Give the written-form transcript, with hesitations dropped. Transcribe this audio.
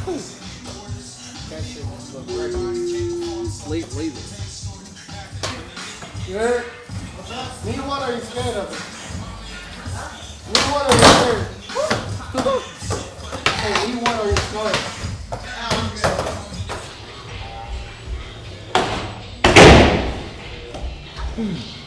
That shit just look regular. Lazer. You heard? Neither one are you scared of it? Neither one are you scared? Hey, neither one are you scared?